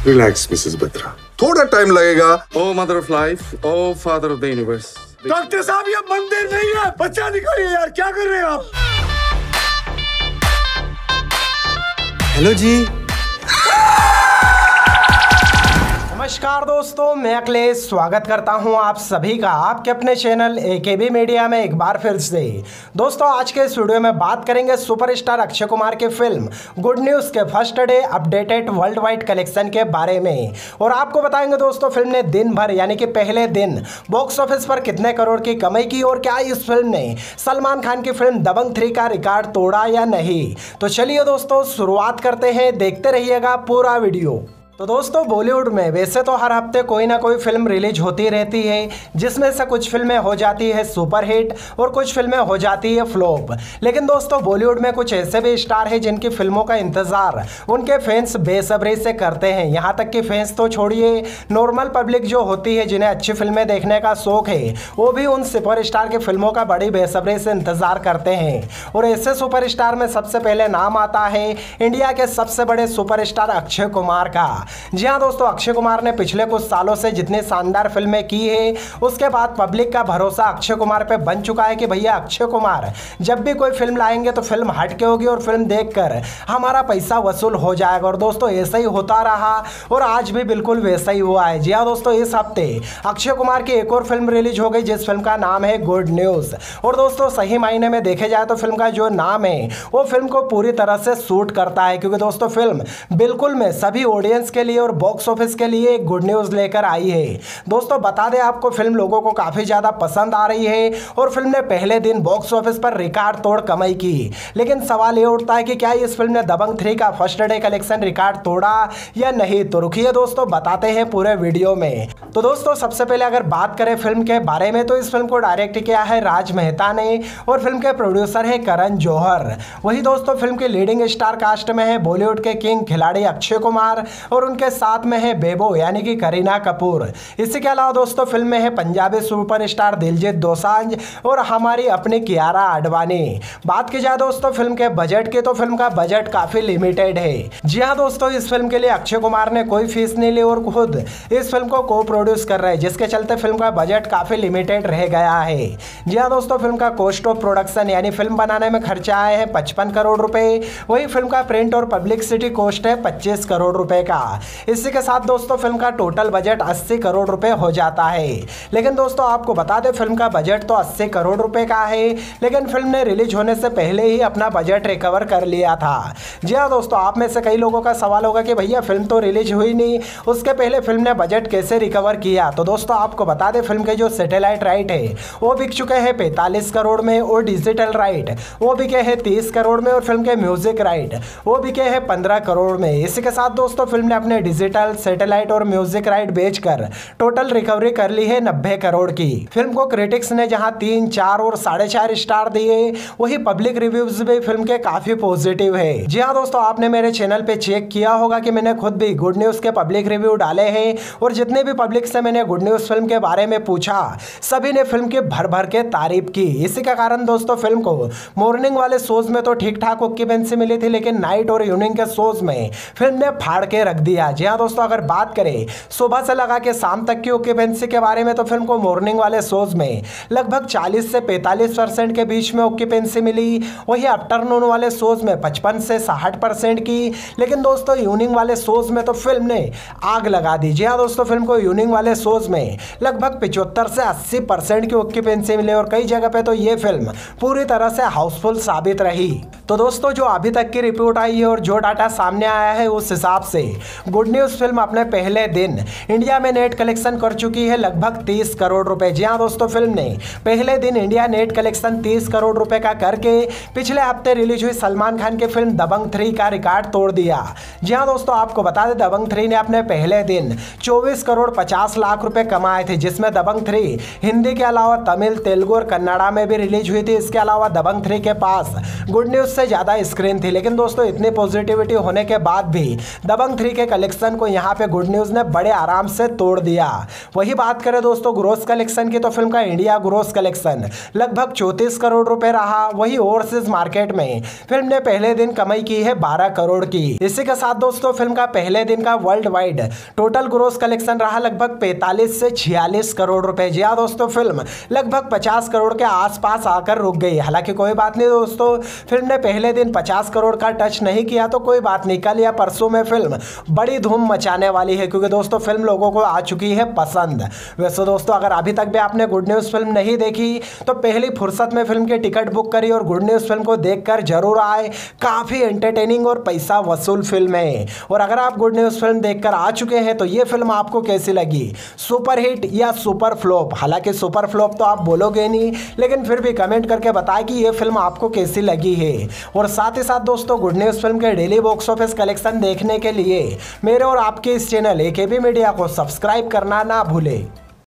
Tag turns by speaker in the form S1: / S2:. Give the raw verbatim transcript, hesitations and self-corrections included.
S1: Relax Mrs Batra, थोड़ा time लगेगा।
S2: O mother of life, O father of the universe.
S3: Doctor साहब ये मंदिर नहीं है, बच्चा निकालिए यार, क्या कर रहे हैं आप?
S4: हेलो जी। नमस्कार दोस्तों, मैं अखिलेश स्वागत करता हूं आप सभी का आपके अपने चैनल एकेबी मीडिया में एक बार फिर से। दोस्तों आज के इस वीडियो में बात करेंगे सुपरस्टार अक्षय कुमार की फिल्म गुड न्यूज़ के first day updated world wide collection के बारे में, और आपको बताएंगे दोस्तों फिल्म ने दिन भर यानी कि पहले दिन बॉक्स ऑफिस पर कितने करोड़ की कमाई की और क्या इस फिल्म ने सलमान खान की फिल्म दबंग थ्री का रिकॉर्ड तोड़ा या नहीं। तो चलिए दोस्तों शुरुआत करते हैं, देखते रहिएगा पूरा वीडियो। तो दोस्तों बॉलीवुड में वैसे तो हर हफ्ते कोई ना कोई फिल्म रिलीज होती रहती है, जिसमें से कुछ फिल्में हो जाती है सुपरहिट और कुछ फिल्में हो जाती है फ्लॉप। लेकिन दोस्तों बॉलीवुड में कुछ ऐसे भी स्टार हैं जिनकी फिल्मों का इंतज़ार उनके फैंस बेसब्री से करते हैं। यहाँ तक कि फैंस तो छोड़िए, नॉर्मल पब्लिक जो होती है जिन्हें अच्छी फिल्में देखने का शौक है, वो भी उन सुपरस्टार की फिल्मों का बड़ी बेसब्री से इंतज़ार करते हैं। और ऐसे सुपरस्टार में सबसे पहले नाम आता है इंडिया के सबसे बड़े सुपरस्टार अक्षय कुमार का। जी हाँ दोस्तों, अक्षय कुमार ने पिछले कुछ सालों से जितनी शानदार फिल्में की है, उसके बाद पब्लिक का भरोसा अक्षय कुमार पे बन चुका है कि भैया अक्षय कुमार जब भी कोई फिल्म लाएंगे तो फिल्म हटके होगी और फिल्म देखकर हमारा पैसा वसूल हो जाएगा। और दोस्तों ऐसा ही होता रहा और आज भी बिल्कुल वैसा ही हुआ है। जी हाँ दोस्तों, इस हफ्ते अक्षय कुमार की एक और फिल्म रिलीज हो गई जिस फिल्म का नाम है गुड न्यूज़। और दोस्तों सही मायने में देखे जाए तो फिल्म का जो नाम है वो फिल्म को पूरी तरह से सूट करता है, क्योंकि दोस्तों फिल्म बिल्कुल में सभी ऑडियंस के लिए और बॉक्स ऑफिस के लिए एक गुड न्यूज़ लेकर आई है। दोस्तों बता दें आपको, फिल्म लोगों को काफ़ी ज़्यादा पसंद आ रही है और फिल्म ने पहले दिन बॉक्स ऑफिस पर रिकॉर्ड तोड़ कमाई की। लेकिन सवाल ये उठता है कि क्या इस फिल्म ने दबंग थ्री का फर्स्ट डे कलेक्शन रिकॉर्ड तोड़ा या नहीं। तो रुकिए दोस्तों बताते हैं पूरे वीडियो में। तो दोस्तों सबसे पहले अगर बात करें फिल्म के बारे में, तो इस फिल्म को डायरेक्ट किया है राज मेहता ने और फिल्म के प्रोड्यूसर है करण जौहर। वही दोस्तों फिल्म के लीडिंग स्टार कास्ट में है बॉलीवुड के किंग खिलाड़ी अक्षय कुमार और उनके साथ में है बेबो यानी कि करीना कपूर। इसी के अलावा दोस्तों फिल्म में है पंजाबी सुपरस्टार दिलजीत दोसांझ और हमारी अपनी कियारा आडवाणी। बात की जाए दोस्तों फिल्म के बजट की, तो फिल्म का बजट काफी लिमिटेड है। जी हाँ दोस्तों, इस फिल्म के लिए अक्षय कुमार ने कोई फीस नहीं ली और खुद इस फिल्म को को प्रोड्यूस कर रहे हैं, जिसके चलते फिल्म का बजट काफी लिमिटेड रह गया है। जी हाँ दोस्तों, फिल्म का कॉस्ट ऑफ प्रोडक्शन यानी फिल्म बनाने में खर्चा आए हैं पचपन करोड़ रुपए। वही फिल्म का प्रिंट और पब्लिसिटी कॉस्ट है पच्चीस करोड़ रुपए का। इसी के साथ दोस्तों फिल्म का टोटल बजट अस्सी करोड़ रुपए हो जाता है। लेकिन दोस्तों आपको बता दें फिल्म का बजट तो अस्सी करोड़ रुपए का है, लेकिन फिल्म ने रिलीज होने से पहले ही अपना बजट रिकवर कर लिया था। जी हाँ दोस्तों, आप में से कई लोगों का सवाल होगा कि भैया फिल्म तो रिलीज हुई नहीं, उसके पहले फिल्म ने बजट कैसे रिकवर किया। तो दोस्तों आपको बता दें फिल्म के जो सैटेलाइट राइट है वो बिक चुके हैं पैंतालीस करोड़ में और डिजिटल राइट वो बिके हैं तीस करोड़ में और फिल्म के म्यूजिक राइट वो बिके हैं पंद्रह करोड़ में। इसी के साथ दोस्तों फिल्म ने अपने डिजिटल सैटेलाइट और म्यूजिक राइट बेचकर टोटल रिकवरी कर ली है नब्बे करोड़ की। फिल्म को क्रिटिक्स ने जहां तीन चार और साढ़े चार स्टार दिए, वही पब्लिक रिव्यूज भी फिल्म के काफी पॉजिटिव है। जी हाँ दोस्तों, आपने मेरे चैनल पे चेक किया होगा कि मैंने खुद भी गुड न्यूज़ के पब्लिक रिव्यू डाले हैं और जितने भी पब्लिक से मैंने गुड न्यूज़ फिल्म के बारे में पूछा, सभी ने फिल्म की भर भर के तारीफ की। इसी के कारण दोस्तों फिल्म को मॉर्निंग वाले शोज में तो ठीक ठाक ऑक्यूपेंसी मिली थी, लेकिन नाइट और इवनिंग के शोज में फिल्म ने फाड़ के रख दिया। जी हाँ दोस्तों, अगर बात करें सुबह से लगा के शाम तक की ऑक्यूपेंसी के बारे में, तो फिल्म को मॉर्निंग वाले शोज में लगभग चालीस से पैंतालीस परसेंट के बीच में ऑक्यूपेंसी मिली। वही आफ्टरनून वाले शोज में पचपन से साठ परसेंट की। लेकिन दोस्तों इवनिंग वाले शोज में तो फिल्म ने आग लगा दी। जी हाँ दोस्तों, फिल्म को इवनिंग वाले शोज में लगभग पिचहत्तर से अस्सी परसेंट की ऑक्यूपेंसी मिली और कई जगह पे तो ये फिल्म पूरी तरह से हाउसफुल साबित रही। तो दोस्तों जो अभी तक की रिपोर्ट आई है और जो डाटा सामने आया है, उस हिसाब से गुड न्यूज़ फिल्म अपने पहले दिन इंडिया में नेट कलेक्शन कर चुकी है लगभग तीस करोड़ रुपए। जी हाँ दोस्तों, फिल्म ने पहले दिन इंडिया नेट कलेक्शन तीस करोड़ रुपए का करके पिछले हफ्ते रिलीज हुई सलमान खान की फिल्म दबंग थ्री का रिकॉर्ड तोड़ दिया। जी हाँ दोस्तों, आपको बता दें दबंग थ्री ने अपने पहले दिन चौबीस करोड़ पचास लाख रुपए कमाए थे, जिसमें दबंग थ्री हिंदी के अलावा तमिल, तेलुगु और कन्नड़ा में भी रिलीज हुई थी। इसके अलावा दबंग थ्री के पास गुड न्यूज़ से ज़्यादा स्क्रीन थी। लेकिन दोस्तों इतनी पॉजिटिविटी होने के बाद भी दबंग थ्री के के कलेक्शन को यहाँ पे गुड न्यूज़ ने बड़े आराम से तोड़ दिया। वही बात करें दोस्तों ग्रोस कलेक्शन की, तो फिल्म का इंडिया ग्रोस कलेक्शन लगभग चौंतीस करोड़ रुपए रहा। वही ओवरसीज मार्केट में फिल्म ने पहले दिन कमाई की है बारह करोड़ की। इसी के साथ दोस्तों फिल्म का पहले दिन का world wide total gross collection रहा लगभग पैंतालीस से छियालीस करोड़ रुपए। जी हाँ दोस्तों, फिल्म लगभग पचास करोड़ के आसपास आकर रुक गई। हालांकि कोई बात नहीं दोस्तों, फिल्म ने पहले दिन पचास करोड़ का टच नहीं किया तो कोई बात नहीं, कल या परसों में फिल्म बड़ी धूम मचाने वाली है, क्योंकि दोस्तों फिल्म लोगों को आ चुकी है पसंद। वैसे दोस्तों अगर अभी तक भी आपने गुड न्यूज़ फिल्म नहीं देखी तो पहली फुर्सत में फिल्म की टिकट बुक करी और गुड न्यूज़ फिल्म को देखकर जरूर आए। काफ़ी एंटरटेनिंग और पैसा वसूल फिल्म है। और अगर आप गुड न्यूज़ फिल्म देखकर आ चुके हैं तो ये फिल्म आपको कैसी लगी, सुपर हिट या सुपर फ्लॉप? हालांकि सुपर फ्लॉप तो आप बोलोगे नहीं, लेकिन फिर भी कमेंट करके बताएं कि ये फिल्म आपको कैसी लगी है। और साथ ही साथ दोस्तों गुड न्यूज़ फिल्म के डेली बॉक्स ऑफिस कलेक्शन देखने के लिए मेरे और आपके इस चैनल एकेबी मीडिया को सब्सक्राइब करना ना भूलें।